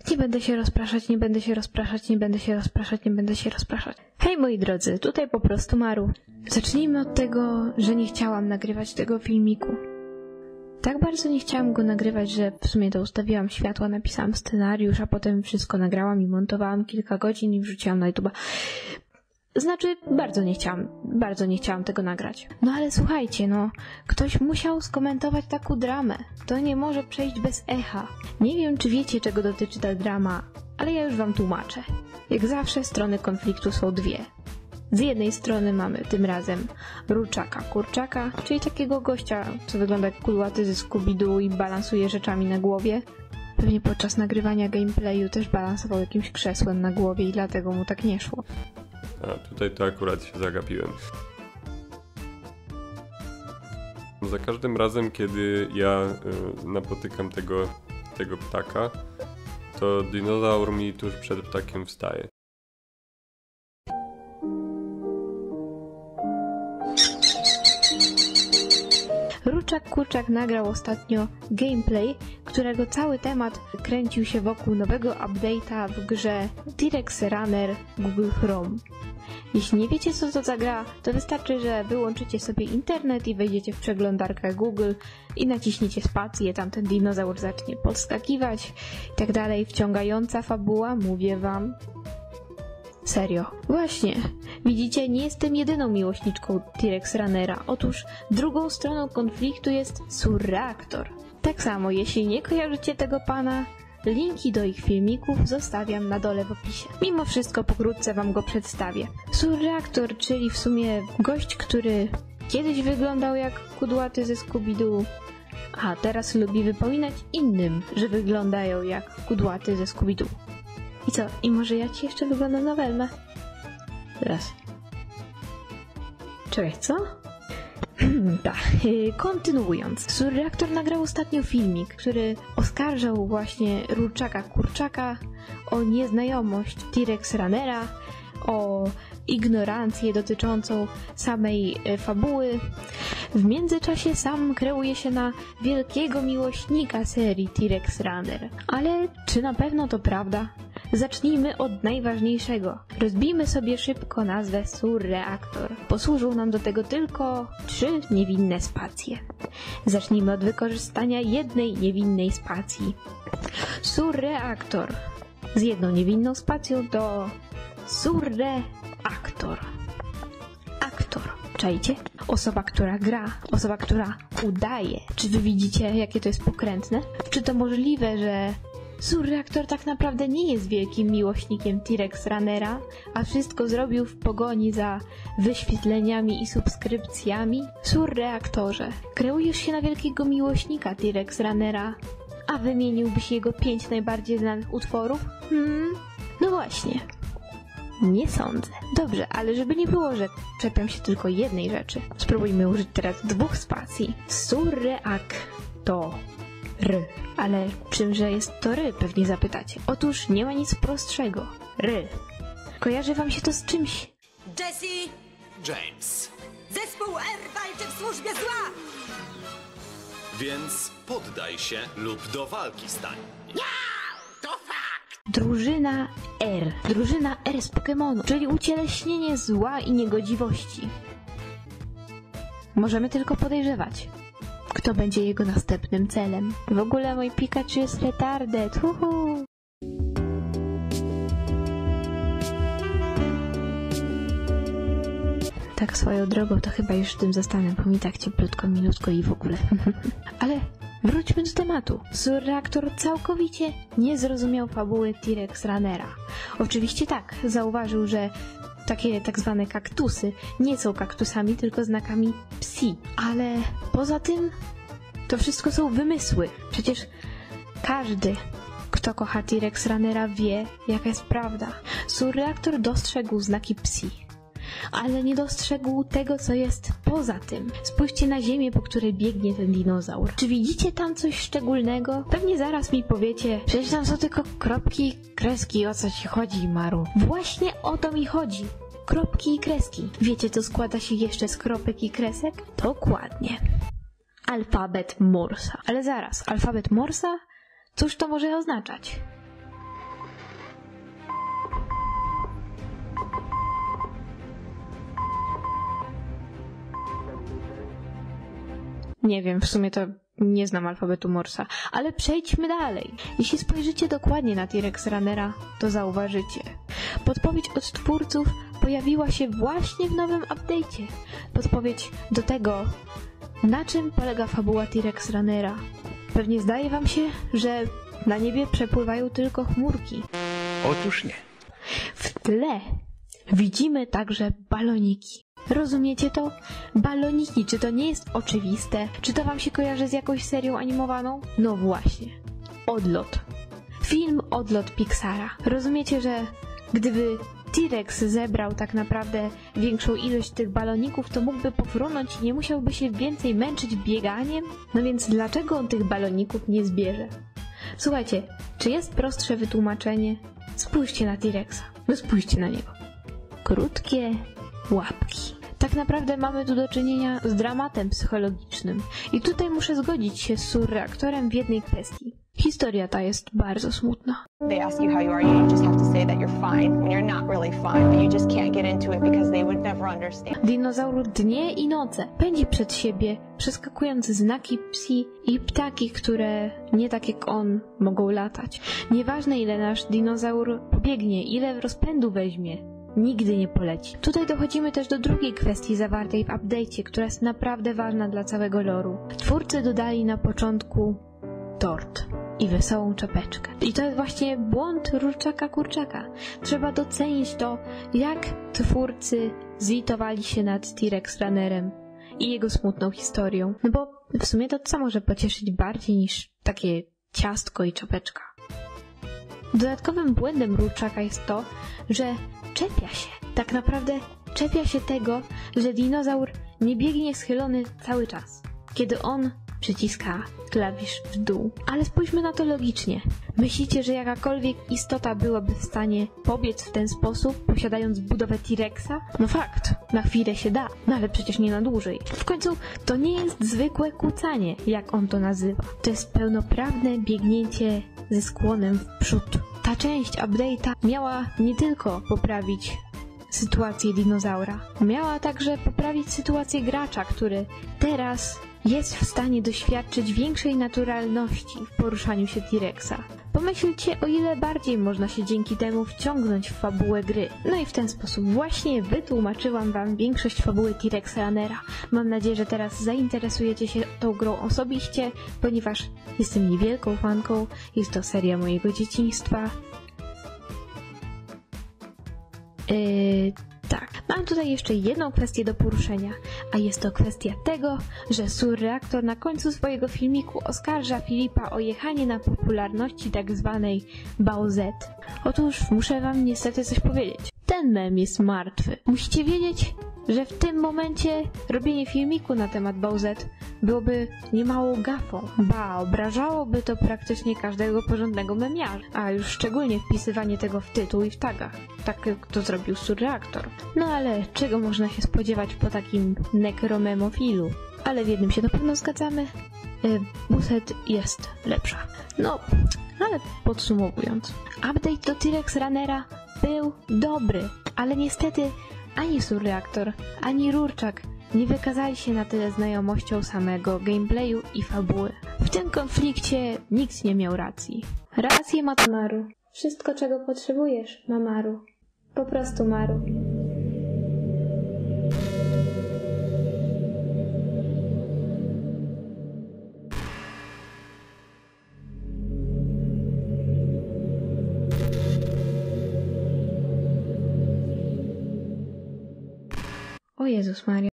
Nie będę się rozpraszać, nie będę się rozpraszać, nie będę się rozpraszać, nie będę się rozpraszać. Hej moi drodzy, tutaj po prostu Maru. Zacznijmy od tego, że nie chciałam nagrywać tego filmiku. Tak bardzo nie chciałam go nagrywać, że w sumie to ustawiłam światła, napisałam scenariusz, a potem wszystko nagrałam i montowałam kilka godzin i wrzuciłam na YouTube'a. Znaczy, bardzo nie chciałam tego nagrać. No ale słuchajcie, ktoś musiał skomentować taką dramę. To nie może przejść bez echa. Nie wiem, czy wiecie, czego dotyczy ta drama, ale ja już wam tłumaczę. Jak zawsze strony konfliktu są dwie. Z jednej strony mamy tym razem Ruczaka Kurczaka, czyli takiego gościa, co wygląda jak kudłaty ze Scooby-Doo i balansuje rzeczami na głowie. Pewnie podczas nagrywania gameplayu też balansował jakimś krzesłem na głowie i dlatego mu tak nie szło. A tutaj to akurat się zagapiłem. Za każdym razem, kiedy ja napotykam tego ptaka, to dinozaur mi tuż przed ptakiem wstaje. Ruczak Kurczak nagrał ostatnio gameplay, którego cały temat kręcił się wokół nowego update'a w grze T-Rex Runner Google Chrome. Jeśli nie wiecie, co to za gra, to wystarczy, że wyłączycie sobie internet i wejdziecie w przeglądarkę Google i naciśniecie spację, tam ten dinozaur zacznie podskakiwać i tak dalej. Wciągająca fabuła, mówię wam. Serio. Właśnie. Widzicie, nie jestem jedyną miłośniczką T-Rex Runnera. Otóż drugą stroną konfliktu jest Surreaktor. Tak samo, jeśli nie kojarzycie tego pana, linki do ich filmików zostawiam na dole w opisie. Mimo wszystko pokrótce wam go przedstawię. Surreaktor, czyli w sumie gość, który kiedyś wyglądał jak kudłaty ze Scooby-Doo, a teraz lubi wypominać innym, że wyglądają jak kudłaty ze Scooby-Doo. I co? I może ja ci jeszcze wyglądam na Welmę? Teraz. Czekaj, co? Tak, kontynuując. Surreaktor nagrał ostatnio filmik, który oskarżał właśnie Ruczaka Kurczaka o nieznajomość T-Rex Runnera, o ignorancję dotyczącą samej fabuły. W międzyczasie sam kreuje się na wielkiego miłośnika serii T-Rex Runner. Ale czy na pewno to prawda? Zacznijmy od najważniejszego. Rozbijmy sobie szybko nazwę Surreaktor. Posłużą nam do tego tylko 3 niewinne spacje. Zacznijmy od wykorzystania jednej niewinnej spacji. Surreaktor z jedną niewinną spacją to Surreaktor. Aktor. Czajcie? Osoba, która gra, osoba, która udaje. Czy wy widzicie, jakie to jest pokrętne? Czy to możliwe, że Surreaktor tak naprawdę nie jest wielkim miłośnikiem T-Rex Runnera, a wszystko zrobił w pogoni za wyświetleniami i subskrypcjami? Surreaktorze, kreujesz się na wielkiego miłośnika T-Rex Runnera, a wymieniłbyś jego 5 najbardziej znanych utworów? No właśnie. Nie sądzę. Dobrze, ale żeby nie było, że czepiam się tylko jednej rzeczy, spróbujmy użyć teraz 2 spacji. Surreaktor. Ale czymże jest to ry, pewnie zapytacie. Otóż nie ma nic prostszego. Ry. Kojarzy wam się to z czymś? Jesse! James. Zespół R walczy w służbie zła! Więc poddaj się lub do walki stań. To fakt! Drużyna R. Drużyna R z Pokemonu, czyli ucieleśnienie zła i niegodziwości. Możemy tylko podejrzewać, kto będzie jego następnym celem. W ogóle mój Pikachu jest retarded. Tak swoją drogą to chyba już tym zostanę, bo mi tak cieplutko, milutko i w ogóle. Ale wróćmy do tematu. Surreaktor całkowicie nie zrozumiał fabuły T-Rex Runnera. Oczywiście tak, zauważył, że takie tak zwane kaktusy nie są kaktusami, tylko znakami psi. Ale poza tym to wszystko są wymysły. Przecież każdy, kto kocha T-Rex Runnera, wie, jaka jest prawda. Surreaktor dostrzegł znaki psi, ale nie dostrzegł tego, co jest poza tym. Spójrzcie na ziemię, po której biegnie ten dinozaur. Czy widzicie tam coś szczególnego? Pewnie zaraz mi powiecie, przecież tam są tylko kropki i kreski, o co ci chodzi, Maru? Właśnie o to mi chodzi. Kropki i kreski. Wiecie, co składa się jeszcze z kropek i kresek? Dokładnie. Alfabet Morsa. Ale zaraz, alfabet Morsa? Cóż to może oznaczać? Nie wiem, w sumie to nie znam alfabetu Morsa, ale przejdźmy dalej. Jeśli spojrzycie dokładnie na T-Rex Runnera, to zauważycie. Podpowiedź od twórców pojawiła się właśnie w nowym update'cie. Podpowiedź do tego, na czym polega fabuła T-Rex Runnera. Pewnie zdaje wam się, że na niebie przepływają tylko chmurki. Otóż nie. W tle widzimy także baloniki. Rozumiecie to? Baloniki, czy to nie jest oczywiste? Czy to wam się kojarzy z jakąś serią animowaną? No właśnie. Odlot. Film Odlot Pixara. Rozumiecie, że gdyby T-Rex zebrał tak naprawdę większą ilość tych baloników, to mógłby pofrunąć i nie musiałby się więcej męczyć bieganiem? No więc dlaczego on tych baloników nie zbierze? Słuchajcie, czy jest prostsze wytłumaczenie? Spójrzcie na T-Rexa. No spójrzcie na niego. Krótkie łapki. Tak naprawdę mamy tu do czynienia z dramatem psychologicznym. I tutaj muszę zgodzić się z surreaktorem w jednej kwestii. Historia ta jest bardzo smutna. They ask you how you are, you just have to say that you're fine when you're not really fine, but you just can't get into it because they would never understand. Dinozaur dnie i noce pędzi przed siebie, przeskakując znaki psi i ptaki, które nie tak jak on mogą latać. Nieważne ile nasz dinozaur pobiegnie, ile rozpędu weźmie, nigdy nie poleci. Tutaj dochodzimy też do drugiej kwestii zawartej w update'cie, która jest naprawdę ważna dla całego loru. Twórcy dodali na początku tort i wesołą czapeczkę. I to jest właśnie błąd Ruczaka Kurczaka. Trzeba docenić to, jak twórcy zlitowali się nad T-Rex Runnerem i jego smutną historią. No bo w sumie to co może pocieszyć bardziej niż takie ciastko i czapeczka? Dodatkowym błędem Ruczaka jest to, że czepia się. Tak naprawdę czepia się tego, że dinozaur nie biegnie schylony cały czas, kiedy on przyciska klawisz w dół. Ale spójrzmy na to logicznie. Myślicie, że jakakolwiek istota byłaby w stanie pobiec w ten sposób, posiadając budowę T-Rexa? No fakt, na chwilę się da, no ale przecież nie na dłużej. W końcu to nie jest zwykłe kucanie, jak on to nazywa. To jest pełnoprawne biegnięcie ze skłonem w przód. Ta część update'a miała nie tylko poprawić sytuację dinozaura, miała także poprawić sytuację gracza, który teraz jest w stanie doświadczyć większej naturalności w poruszaniu się T-Rexa. Pomyślcie, o ile bardziej można się dzięki temu wciągnąć w fabułę gry. No i w ten sposób właśnie wytłumaczyłam wam większość fabuły T-Rex Runnera. Mam nadzieję, że teraz zainteresujecie się tą grą osobiście, ponieważ jestem niewielką fanką, jest to seria mojego dzieciństwa. Tak, mam tutaj jeszcze jedną kwestię do poruszenia, a jest to kwestia tego, że surreaktor na końcu swojego filmiku oskarża Filipa o jechanie na popularności tak zwanej Bowsette. Otóż muszę wam niestety coś powiedzieć. Ten mem jest martwy. Musicie wiedzieć, że w tym momencie robienie filmiku na temat Bowsette byłoby niemałą gafą. Ba, obrażałoby to praktycznie każdego porządnego memiarza, a już szczególnie wpisywanie tego w tytuł i w tagach. Tak jak to zrobił surreaktor. No ale czego można się spodziewać po takim nekromemofilu? Ale w jednym się na pewno zgadzamy. Bowsette jest lepsza. No, ale podsumowując. Update do T-Rex Runnera był dobry, ale niestety ani surreaktor, ani Rurczak nie wykazali się na tyle znajomością samego gameplayu i fabuły. W tym konflikcie nikt nie miał racji. Rację ma Maru. Wszystko, czego potrzebujesz, ma Maru. Po prostu Maru. O Jezus Maria.